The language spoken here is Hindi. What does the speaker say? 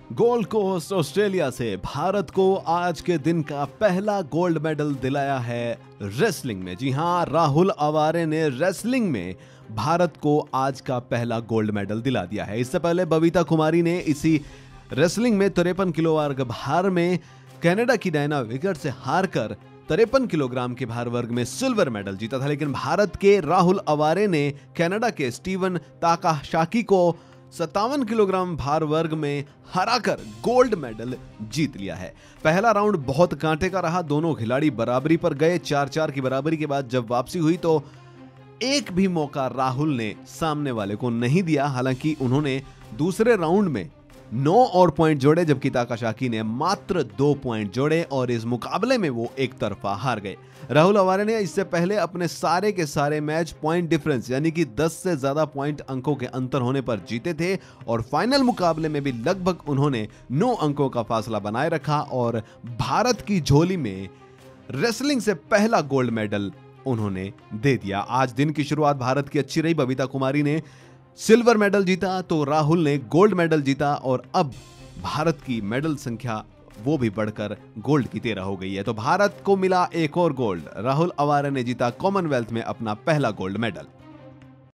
गोल्ड कोस्ट ऑस्ट्रेलिया से भारत को आज के दिन का पहला गोल्ड मेडल दिलाया है रेसलिंग में। जी हां, राहुल अवारे ने रेसलिंग में भारत को आज का पहला गोल्ड मेडल दिला दिया है। इससे पहले बबीता कुमारी ने इसी रेसलिंग में 53 किलो वर्ग भार में कनाडा की डायना विगर से हारकर 53 किलोग्राम के भार वर्ग में सिल्वर मेडल जीता था। लेकिन भारत के राहुल अवारे ने कनाडा के स्टीवन ताकाशाकी को 57 किलोग्राम भार वर्ग में हराकर गोल्ड मेडल जीत लिया है। पहला राउंड बहुत कांटे का रहा, दोनों खिलाड़ी बराबरी पर गए। 4-4 की बराबरी के बाद जब वापसी हुई तो एक भी मौका राहुल ने सामने वाले को नहीं दिया। हालांकि उन्होंने दूसरे राउंड में 9 और पॉइंट जोड़े, जबकि ताकाशाकी ने मात्र 2 पॉइंट जोड़े और इस मुकाबले में वो एक तरफा हार गए। राहुल अवारे ने इससे पहले अपने सारे के सारे मैच पॉइंट डिफरेंस यानी कि 10 से ज्यादा पॉइंट अंकों के अंतर होने पर जीते थे और फाइनल मुकाबले में भी लगभग उन्होंने 9 अंकों का फासला बनाए रखा और भारत की झोली में रेसलिंग से पहला गोल्ड मेडल उन्होंने दे दिया। आज दिन की शुरुआत भारत की अच्छी रही। बबीता कुमारी ने सिल्वर मेडल जीता तो राहुल ने गोल्ड मेडल जीता और अब भारत की मेडल संख्या वो भी बढ़कर गोल्ड की 13 हो गई है। तो भारत को मिला एक और गोल्ड। राहुल अवारे ने जीता कॉमनवेल्थ में अपना पहला गोल्ड मेडल।